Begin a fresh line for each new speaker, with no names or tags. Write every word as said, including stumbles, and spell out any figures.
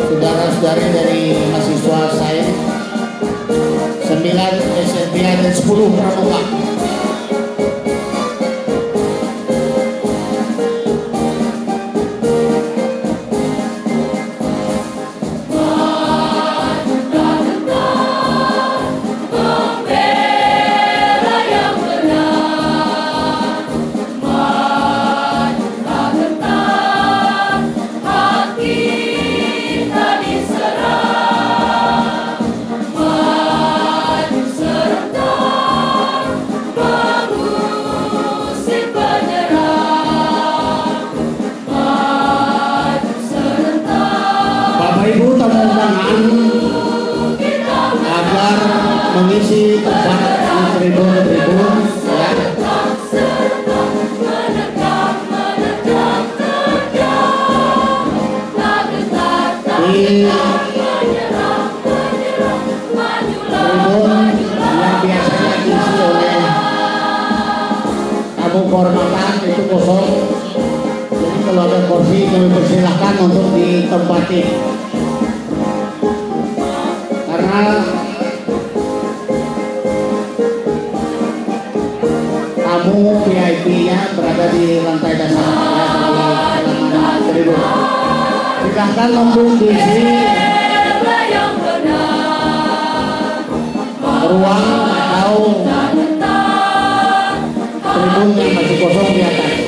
saudara-saudari dari mahasiswa saya sembilan S M P dan sepuluh pramuka. Ibu tamu undangan agar mengisi tempat di tribun-tribun ya. Di tribun yang biasanya diisi oleh tamu kehormatan itu kosong. Jadi kalau ada kursi kami persilahkan untuk ditempati. Tamu V I P-nya berada di lantai dasar ya, di halaman tribun. Silahkan untuk diisi ruang atau tribun yang masih kosong di atas.